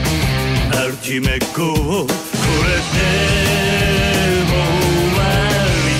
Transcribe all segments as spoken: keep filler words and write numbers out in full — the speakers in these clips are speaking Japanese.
アルティメゴをこれでも終わり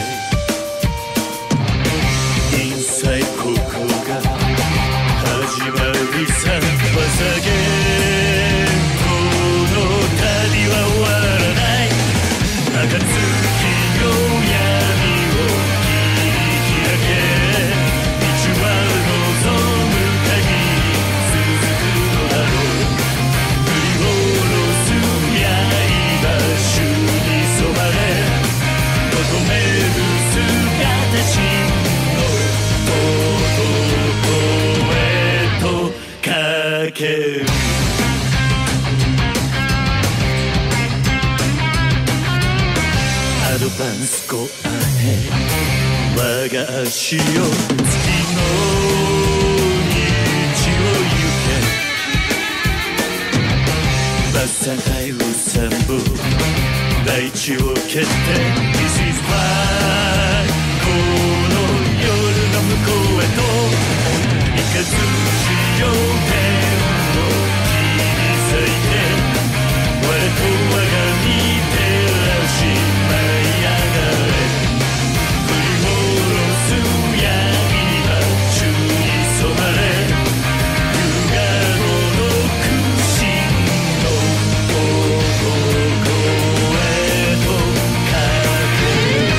たい。インサイここが始まりさ。捧げこの旅は終わらない。暁よ闇を切り開け。道は望む限り続くのだろう。振り下ろす刃主に染まれ。求める姿真の男へとかける。アドバンスゴアヘッ。我が足を月の道を行け。バッサンアイウ散歩大地を蹴って This is fine。 この夜の向こうへと行かずしよう。天を切り裂いて我と我が見照らし舞い上がれ。振り下ろす闇は宙に染まれ。優雅の苦心の男へとかける。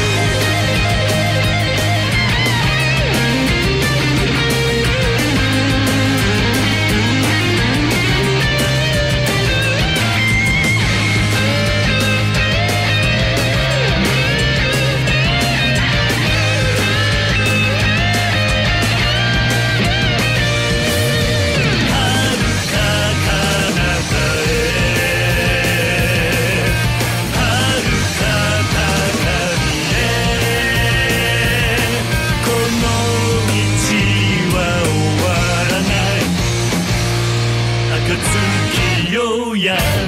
暁よ闇